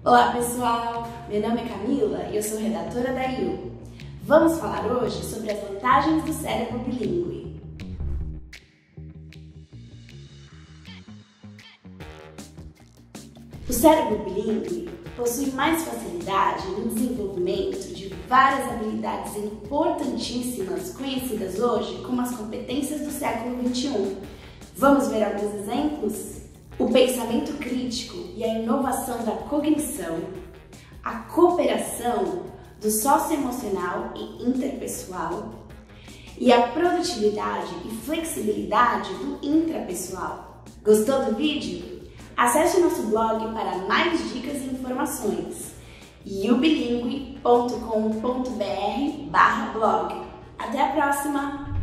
Olá pessoal, meu nome é Camila e eu sou redatora da IU. Vamos falar hoje sobre as vantagens do cérebro bilíngue. O cérebro bilíngue possui mais facilidade no desenvolvimento de várias habilidades importantíssimas conhecidas hoje como as competências do século XXI. Vamos ver alguns exemplos? O pensamento crítico e a inovação da cognição, a cooperação do socioemocional e interpessoal e a produtividade e flexibilidade do intrapessoal. Gostou do vídeo? Acesse o nosso blog para mais dicas e informações ubilingue.com.br/blog. Até a próxima!